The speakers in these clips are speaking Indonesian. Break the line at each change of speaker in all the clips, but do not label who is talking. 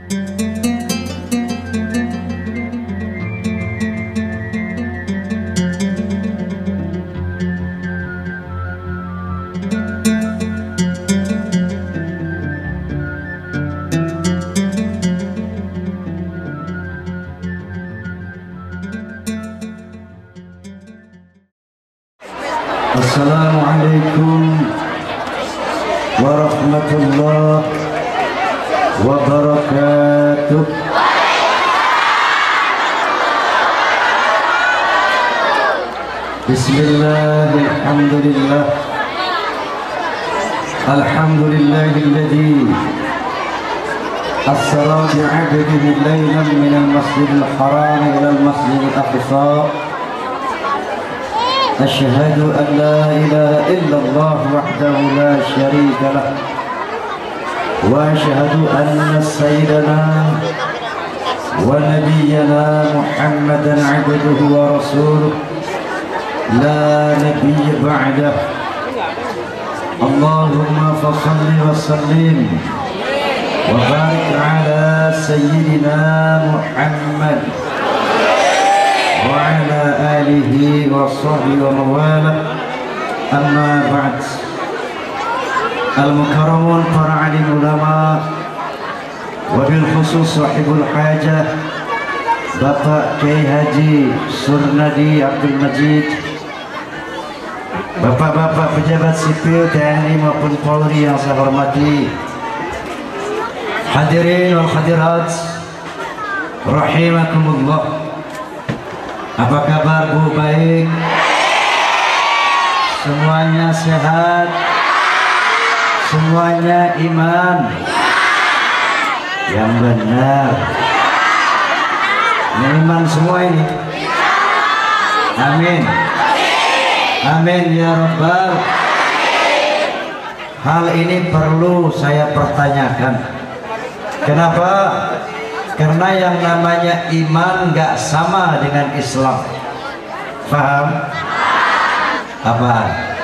Assalamualaikum warahmatullahi wabarakatuh. Bismillah, alhamdulillah, alhamdulillahilladzi asra bi'abdihi laylan minal masjidil haram ilal masjidil aqsa. أشهد أن لا إله إلا الله وحده لا شريك له وأشهد أن سيدنا ونبينا محمدا عبده ورسوله لا نبي بعده. اللهم فصل وسلم وبارك على سيدنا محمد وعلى آله وصحبه ومواله. Amma ba'd. Al-mukarramun para alim ulama, wabil khusus sahibul hajah Bapak Kiai Haji Surnadi Abdul Majid, bapak-bapak pejabat sipil TNI maupun Polri yang saya hormati, hadirin wal hadirat rahimakumullah. Apa kabar Bu? Baik? Semuanya sehat? Semuanya iman? Yang benar. Iman semua ini? Amin. Amin ya Rabbal. Hal ini perlu saya pertanyakan. Kenapa? Karena yang namanya iman gak sama dengan Islam. Paham? Apa?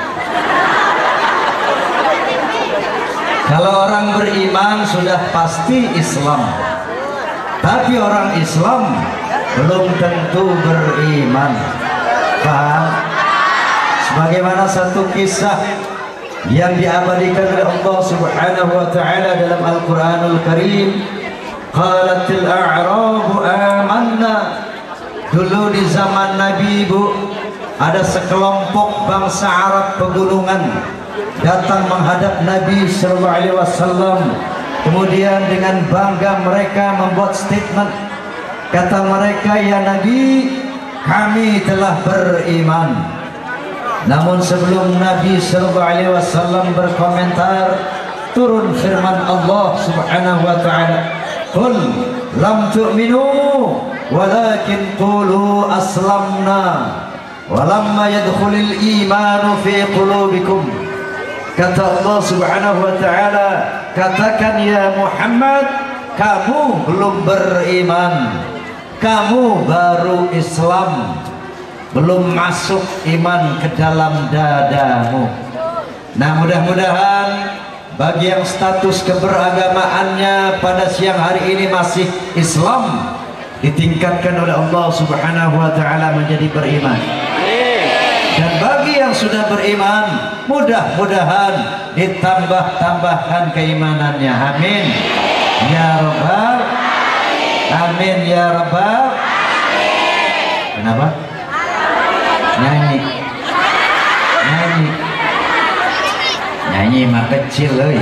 Kalau orang beriman sudah pasti Islam, tapi orang Islam belum tentu beriman. Paham? Sebagaimana satu kisah yang diabadikan oleh Allah Subhanahu wa Ta'ala dalam Al-Quranul Karim. Qalatil a'rabu amanna. Dulu di zaman Nabi, Bu, ada sekelompok bangsa Arab pegunungan datang menghadap Nabi sallallahu alaihi wasallam. Kemudian dengan bangga mereka membuat statement. Kata mereka, "Ya Nabi, kami telah beriman." Namun sebelum Nabi sallallahu alaihi wasallam berkomentar, turun firman Allah Subhanahu wa Ta'ala, "Qul lam tu'minu walakin qulu aslamna walamma yadkhulul imanu fi qulubikum." Kata Allah Subhanahu wa Ta'ala, katakan ya Muhammad, kamu belum beriman, kamu baru Islam, belum masuk iman ke dalam dadamu. Nah, mudah-mudahan bagi yang status keberagamaannya pada siang hari ini masih Islam, ditingkatkan oleh Allah Subhanahu wa Ta'ala menjadi beriman. Dan bagi yang sudah beriman, mudah-mudahan ditambah-tambahkan keimanannya. Amin ya Rabbal. Amin ya Rabbal. Kenapa? Nyanyi. Nyanyi. Nyanyi mah kecil loh.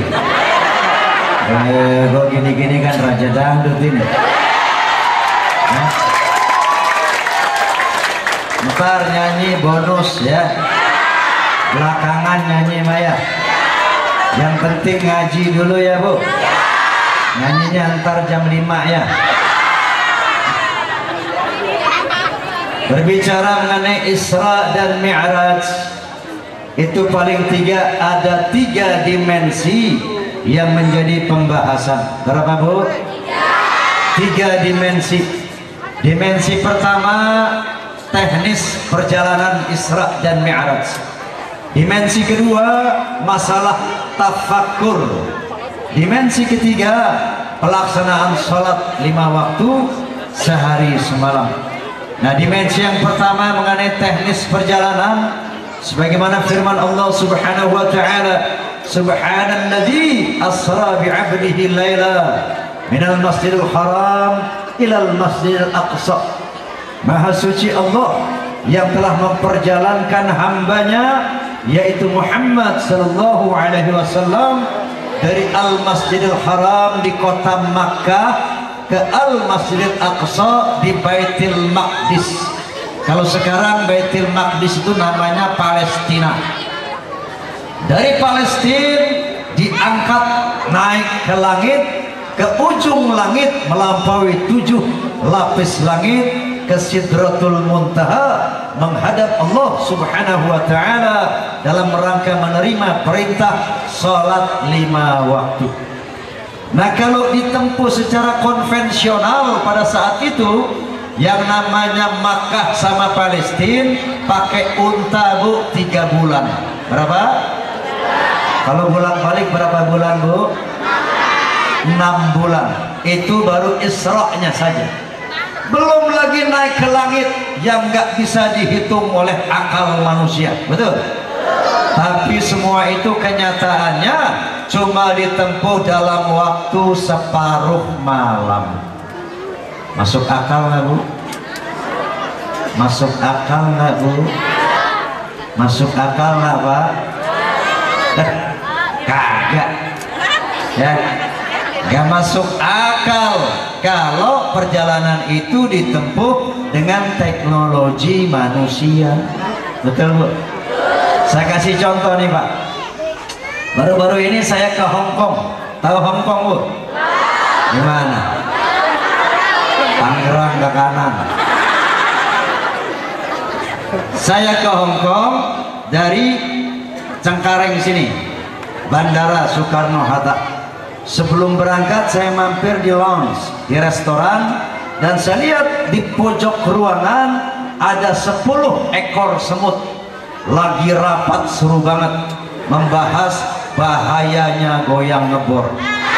Kok gini-gini kan raja dangdut ini. Ntar nyanyi bonus ya, belakangan nyanyi Maya. Yang penting ngaji dulu ya Bu. Nyanyinya ntar jam 5 ya. Berbicara mengenai Isra dan Mi'raj, itu paling ada tiga dimensi yang menjadi pembahasan. Berapa Bu? Tiga dimensi. Dimensi pertama, teknis perjalanan Isra dan Mi'raj. Dimensi kedua, masalah tafakkur. Dimensi ketiga, pelaksanaan sholat 5 waktu sehari semalam. Nah, dimensi yang pertama mengenai teknis perjalanan, sebagaimana firman Allah Subhanahu wa taala, subhanalladzi asra bi'abdihi laila minal masjidil haram ilal masjidil aqsa. Maha suci Allah yang telah memperjalankan hambanya yaitu Muhammad sallallahu alaihi wasallam dari Al-Masjidil Haram di kota Makkah ke Al-Masjidil Aqsa di Baitul Maqdis. Kalau sekarang Baitul Maqdis itu namanya Palestina. Dari Palestina diangkat naik ke langit, ke ujung langit melampaui 7 lapis langit ke Sidratul Muntaha menghadap Allah Subhanahu wa taala dalam rangka menerima perintah salat 5 waktu. Nah, kalau ditempuh secara konvensional pada saat itu yang namanya Makkah sama Palestina pakai unta, Bu, 3 bulan. Berapa? Kalau bolak-balik berapa bulan, Bu? 6 bulan. Itu baru Isra-nya saja. Belum lagi naik ke langit yang nggak bisa dihitung oleh akal manusia. Betul? Tapi semua itu kenyataannya cuma ditempuh dalam waktu separuh malam. Masuk akal nggak, Bu? Masuk akal nggak, Bu? Masuk akal nggak, Pak? Kagak ya, gak masuk akal kalau perjalanan itu ditempuh dengan teknologi manusia. Betul, Bu? Saya kasih contoh nih, Pak. Baru-baru ini saya ke Hong Kong. Tahu Hong Kong, Bu? Gimana? Tangerang ke kanan. Saya ke Hong Kong dari Cengkareng sini, Bandara Soekarno-Hatta. Sebelum berangkat saya mampir di lounge, di restoran, dan saya lihat di pojok ruangan ada 10 ekor semut lagi rapat seru banget membahas bahayanya goyang ngebor.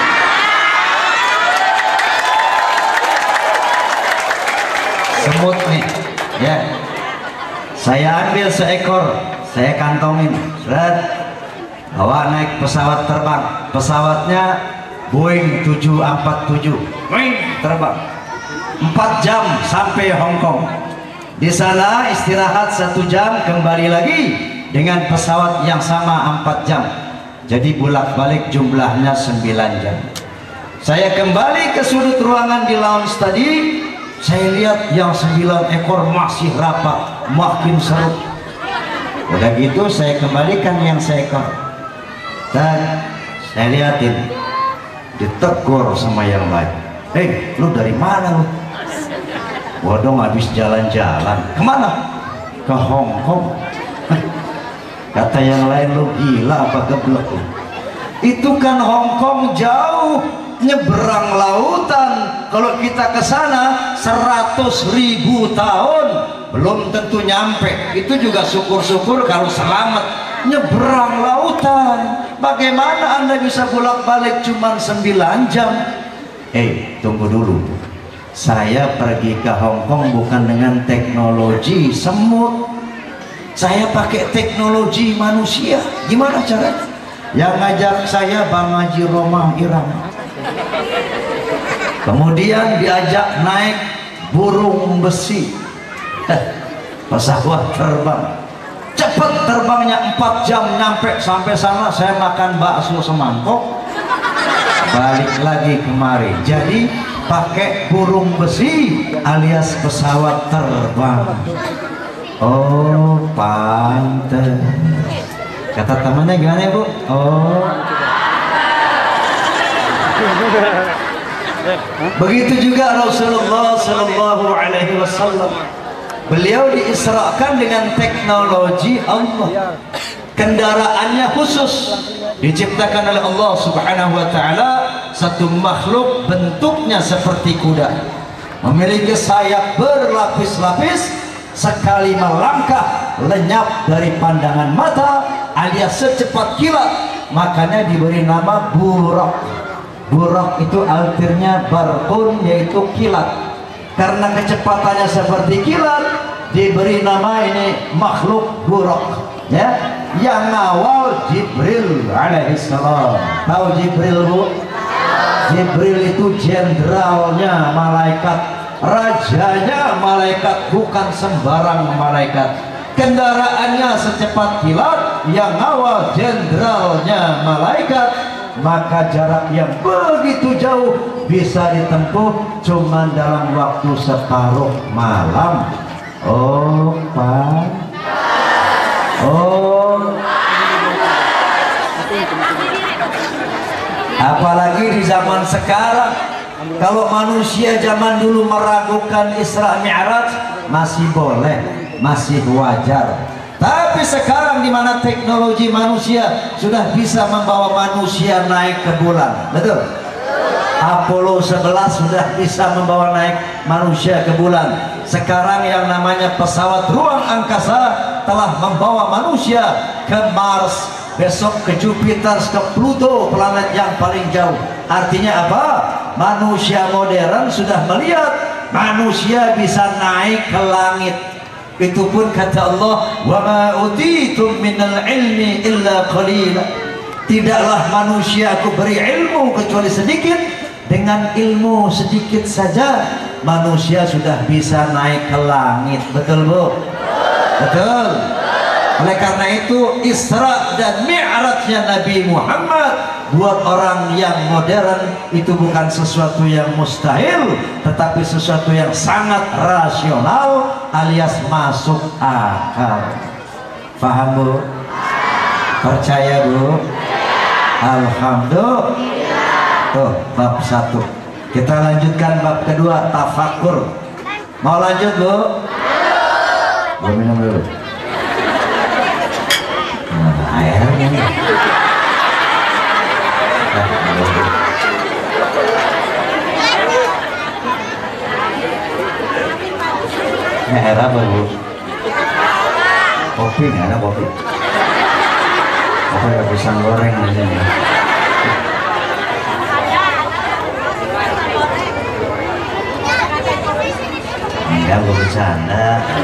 Semut nih ya, saya ambil seekor, saya kantongin, seret, bawa naik pesawat terbang. Pesawatnya Boeing 747, terbang 4 jam sampai Hong Kong. Di sana istirahat 1 jam, kembali lagi dengan pesawat yang sama 4 jam. Jadi bolak-balik jumlahnya 9 jam. Saya kembali ke sudut ruangan di lounge tadi, saya lihat yang 9 ekor masih rapat, makin seru. Udah gitu saya kembalikan yang seekor, dan saya liatin, ditegur sama yang lain. Hei, lu dari mana lu? Waduh, habis jalan-jalan. Kemana? Ke Hong Kong. Kata yang lain, lu gila apa geblek lu? Itu kan Hong Kong jauh, nyeberang lautan. Kalau kita ke sana 100.000 tahun belum tentu nyampe. Itu juga syukur-syukur kalau selamat. Nyeberang lautan, bagaimana Anda bisa bolak-balik cuma 9 jam? Tunggu dulu, saya pergi ke Hong Kong bukan dengan teknologi semut, saya pakai teknologi manusia. Gimana caranya? Yang ngajak saya Bang Haji Roma Irama, kemudian diajak naik burung besi, pesawat terbang. Cepat terbangnya 4 jam, nyampe sampai sana saya makan bakso semangkok, balik lagi kemari. Jadi pakai burung besi alias pesawat terbang. Oh, pantes. Kata temannya gimana ya, Bu? Oh, begitu juga Rasulullah Sallallahu Alaihi Wasallam. Beliau diisrakan dengan teknologi Allah. Kendaraannya khusus, diciptakan oleh Allah Subhanahu wa taala, satu makhluk bentuknya seperti kuda, memiliki sayap berlapis-lapis, sekali melangkah lenyap dari pandangan mata alias secepat kilat, makanya diberi nama Burak. Buraq itu artinya barqun, yaitu kilat. Karena kecepatannya seperti kilat, diberi nama ini makhluk buraq, ya, yang awal Jibril alaihissalam. Tahu Jibril, Bu? Jibril itu jenderalnya malaikat, rajanya malaikat, bukan sembarang malaikat. Kendaraannya secepat kilat, yang awal jenderalnya malaikat. Maka jarak yang begitu jauh bisa ditempuh cuma dalam waktu separuh malam. Oh, Pak. Oh. Apalagi di zaman sekarang, kalau manusia zaman dulu meragukan Isra Mi'raj masih boleh, masih wajar. Tapi sekarang di mana teknologi manusia sudah bisa membawa manusia naik ke bulan, betul? Apollo 11 sudah bisa membawa naik manusia ke bulan. Sekarang yang namanya pesawat ruang angkasa telah membawa manusia ke Mars, besok ke Jupiter, ke Pluto, planet yang paling jauh. Artinya apa? Manusia modern sudah melihat manusia bisa naik ke langit. Itu pun kata Allah, wa ma utitum minal ilmi illa qalila. Tidaklah manusia aku beri ilmu kecuali sedikit. Dengan ilmu sedikit saja manusia sudah bisa naik ke langit. Betul, Bu? Betul. Oleh karena itu Isra dan Mi'rajnya Nabi Muhammad buat orang yang modern itu bukan sesuatu yang mustahil, tetapi sesuatu yang sangat rasional alias masuk akal. Paham, Bu? Percaya, Bu? Alhamdulillah. Tuh, bab 1. Kita lanjutkan bab kedua, tafakur. Mau lanjut, Bu? Mau minum dulu. Airnya. Ini air apa, Bu? Kopi, nggak ada kopi. Kopi ada pisang goreng aja. Enggak, gue bercanda.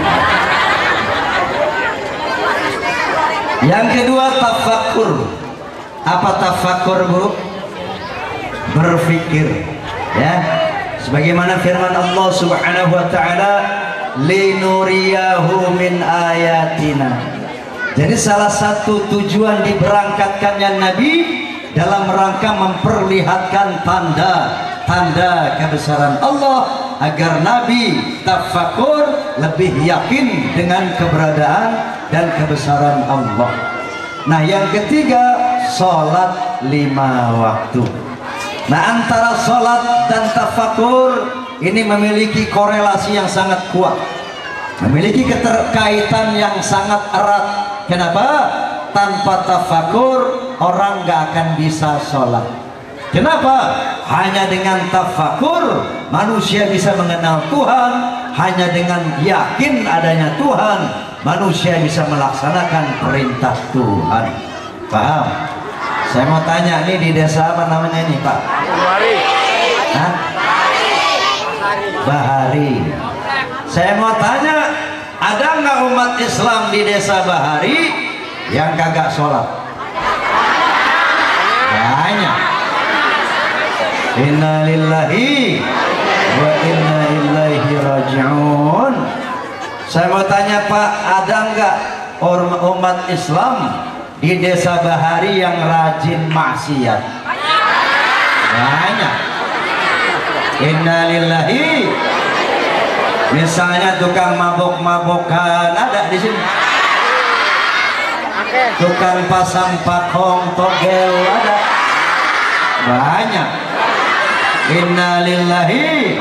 Yang kedua, tafakur. Apa tafakur, Bu? Berfikir, ya. Sebagaimana firman Allah Subhanahu wa taala, linuriyahu min ayatina. Jadi salah satu tujuan diberangkatkannya Nabi dalam rangka memperlihatkan tanda-tanda kebesaran Allah, agar Nabi tafakur, lebih yakin dengan keberadaan dan kebesaran Allah. Nah, yang ketiga, sholat 5 waktu. Nah, antara sholat dan tafakur ini memiliki korelasi yang sangat kuat, memiliki keterkaitan yang sangat erat. Kenapa? Tanpa tafakur orang gak akan bisa sholat. Kenapa? Hanya dengan tafakur manusia bisa mengenal Tuhan. Hanya dengan yakin adanya Tuhan manusia bisa melaksanakan perintah Tuhan. Paham? Saya mau tanya nih, di desa apa namanya ini, Pak? Bahari. Hah? Bahari. Saya mau tanya, ada nggak umat Islam di desa Bahari yang kagak sholat? Banyak. Inna lillahi wa inna ilaihi raji'un. Saya mau tanya, Pak, ada nggak umat Islam di desa Bahari yang rajin maksiat? Banyak. Inna lillahi. Misalnya tukang mabok-mabokan ada di sini. Tukang pasang pakong togel ada. Banyak. Inna lillahi.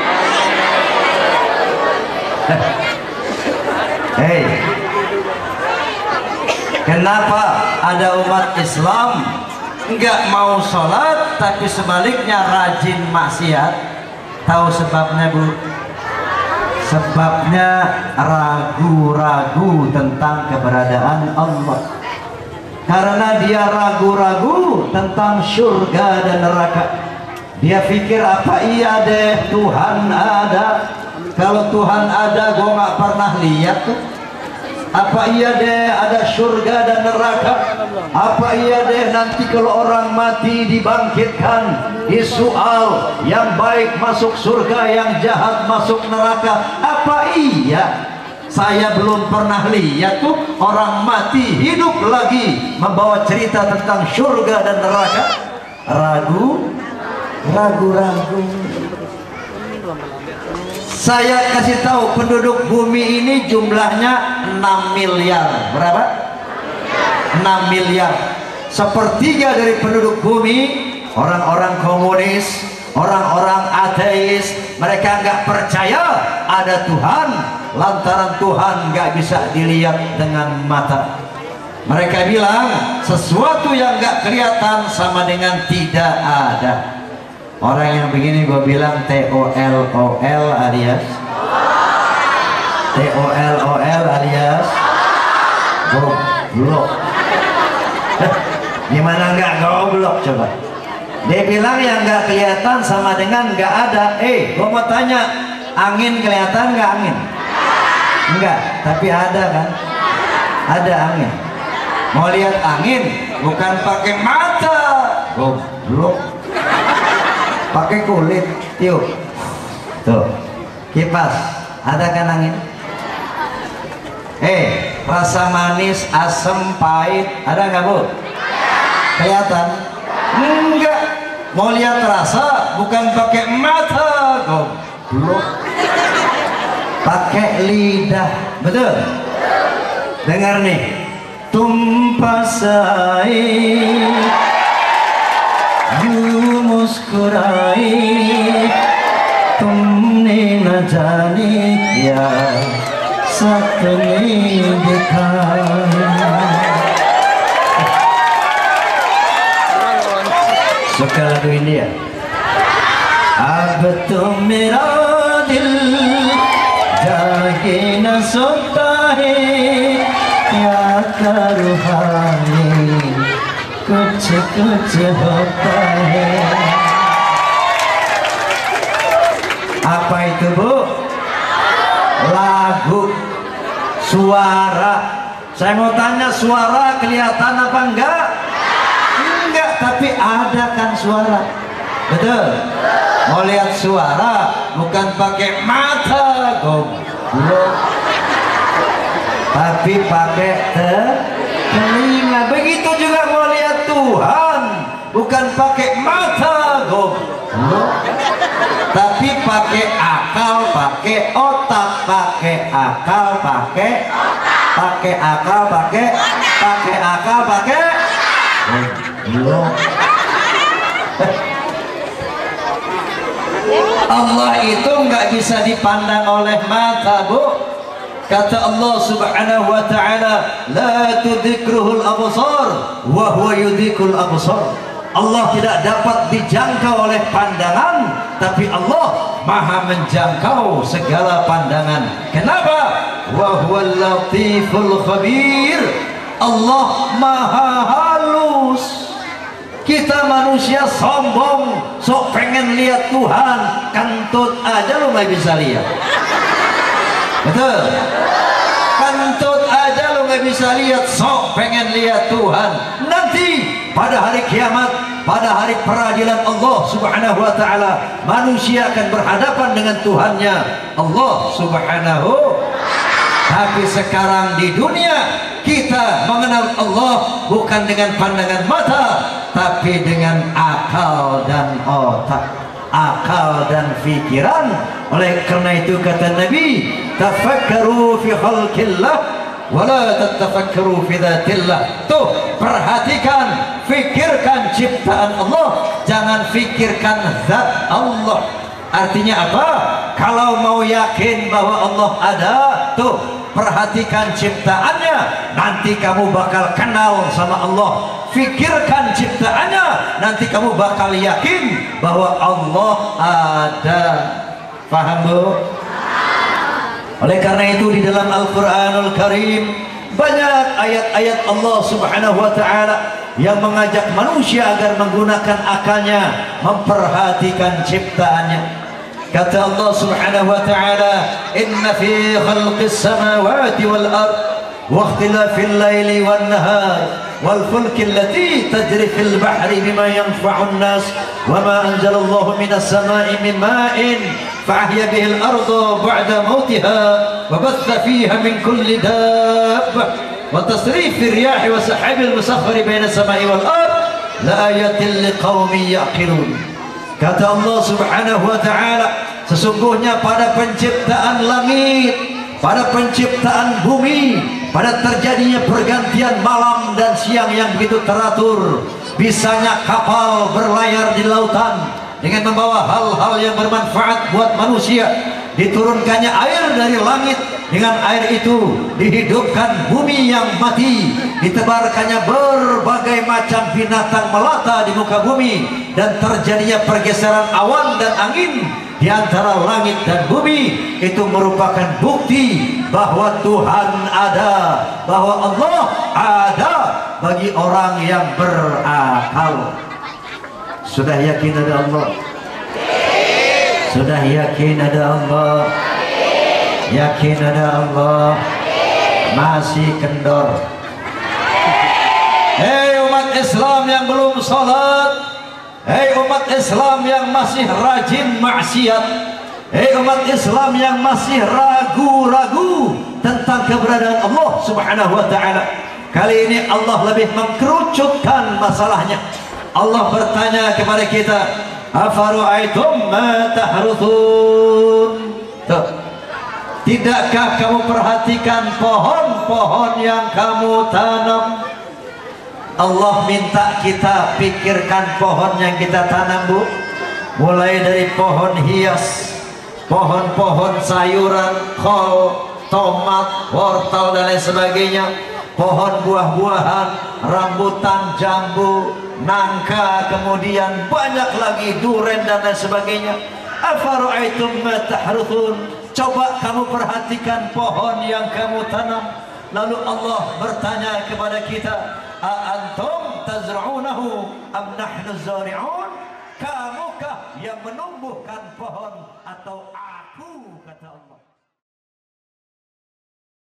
Hei, kenapa ada umat Islam enggak mau sholat tapi sebaliknya rajin maksiat? Tahu sebabnya, Bu? Sebabnya ragu-ragu tentang keberadaan Allah. Karena dia ragu-ragu tentang surga dan neraka. Dia pikir apa iya deh Tuhan ada. Kalau Tuhan ada gua nggak pernah lihat tuh. Apa iya deh ada surga dan neraka? Apa iya deh nanti kalau orang mati dibangkitkan, disoal, yang baik masuk surga, yang jahat masuk neraka? Apa iya? Saya belum pernah lihat tuh orang mati hidup lagi membawa cerita tentang surga dan neraka. Ragu-ragu. Saya kasih tahu, penduduk bumi ini jumlahnya 6 miliar. Berapa? 6 miliar. Sepertiga dari penduduk bumi orang-orang komunis, orang-orang ateis. Mereka nggak percaya ada Tuhan, lantaran Tuhan nggak bisa dilihat dengan mata. Mereka bilang sesuatu yang nggak kelihatan sama dengan tidak ada. Orang yang begini gue bilang TOLOL alias goblok. Gimana nggak goblok coba? Dia bilang yang nggak kelihatan sama dengan nggak ada. Gue mau tanya, angin kelihatan nggak angin? Enggak, tapi ada kan? Ada angin. Mau lihat angin bukan pakai mata, goblok. Pakai kulit, tiup. Tuh, kipas. Ada kan angin? Rasa manis, asam, pahit, ada nggak bu? Kelihatan? Enggak. Mau lihat rasa bukan pakai mata, goblok. Pakai lidah, betul? Dengar nih. Tumpah air, you मुस्कुराई तुमने न जाने क्या सपने दिखाए. Suka lagu ini ya? अब तो मेरा दिल जागे न सोता है क्या करूँ हाय कुछ होता है. Apa itu bu? Lagu, suara. Saya mau tanya, suara kelihatan apa enggak? Enggak, tapi ada kan suara. Betul? Mau lihat suara bukan pakai mata, goblok, tapi pakai telinga. Begitu juga mau lihat Tuhan bukan pakai mata, goblok, tapi pakai akal, pakai otak, pakai akal, pakai akal, pakai akal, pakai goblok. Allah itu nggak bisa dipandang oleh mata bu. Kata Allah subhanahu wa ta'ala, la tudhikruhul absar wa huwa yudhikul absar. Allah tidak dapat dijangkau oleh pandangan, tapi Allah maha menjangkau segala pandangan. Kenapa? Wa huwal latiful khabir. Allah maha halus. Kita manusia sombong, sok pengen lihat Tuhan, kentut aja lu nggak bisa lihat. Betul? Kentut aja lu nggak bisa lihat, sok pengen lihat Tuhan. Nanti pada hari kiamat, pada hari peradilan Allah subhanahu wa ta'ala, manusia akan berhadapan dengan Tuhannya Allah subhanahu. Tapi sekarang di dunia kita mengenal Allah bukan dengan pandangan mata, tapi dengan akal dan otak, akal dan pikiran. Oleh karena itu kata Nabi, tafakkaru fi khalqillah wala tatafakkaru fi dzatillah. Tuh, perhatikan, fikirkan ciptaan Allah, jangan fikirkan zat Allah. Artinya apa? Kalau mau yakin bahwa Allah ada, tuh perhatikan ciptaannya, nanti kamu bakal kenal sama Allah. Fikirkan ciptaannya, nanti kamu bakal yakin bahwa Allah ada. Paham bu? Oleh karena itu di dalam Al-Quranul Karim banyak ayat-ayat Allah subhanahu wa ta'ala yang mengajak manusia agar menggunakan akalnya, memperhatikan ciptaannya. Kata Allah Subhanahu wa ta'ala, inna fi khalqis samawati wal ard wa ikhtilafil laili wan nahar wal fulki allati tajri fil bahri bima yanfa'un nas wa ma anzalallahu minas samai min ma'in fa'ahya bihil arda ba'da mautiha wa batha fiha min kulli dabbah wa tasrifir riyahi wa sahabil musakhkhari baina samai wal ard la ayatin liqaumin yaqilun. Kata Allah Subhanahu wa ta'ala, sesungguhnya pada penciptaan langit, pada penciptaan bumi, pada terjadinya pergantian malam dan siang yang begitu teratur, bisanya kapal berlayar di lautan dengan membawa hal-hal yang bermanfaat buat manusia, diturunkannya air dari langit, dengan air itu dihidupkan bumi yang mati, ditebarkannya berbagai macam binatang melata di muka bumi, dan terjadinya pergeseran awan dan angin di antara langit dan bumi. Itu merupakan bukti bahwa Tuhan ada, bahwa Allah ada bagi orang yang berakal. Sudah yakin ada Allah? Sudah yakin ada Allah? Yakin ada Allah? Masih kendor? Hei umat Islam yang belum sholat, hei umat Islam yang masih rajin maksiat, hei umat Islam yang masih ragu-ragu tentang keberadaan Allah Subhanahu wa ta'ala, kali ini Allah lebih mengkerucutkan masalahnya. Allah bertanya kepada kita, afara'aitum ma tahruthun. Tidakkah kamu perhatikan pohon-pohon yang kamu tanam? Allah minta kita pikirkan pohon yang kita tanam, Bu. Mulai dari pohon hias, pohon-pohon sayuran, kol, tomat, wortel dan lain sebagainya, pohon buah-buahan, rambutan, jambu, nangka, kemudian banyak lagi duren dan lain sebagainya. Afara'aitum ma tahruthun. Coba kamu perhatikan pohon yang kamu tanam. Lalu Allah bertanya kepada kita, a antum tazra'unahu am nahnu zari'un? Kamukah yang menumbuhkan pohon atau aku, kata Allah.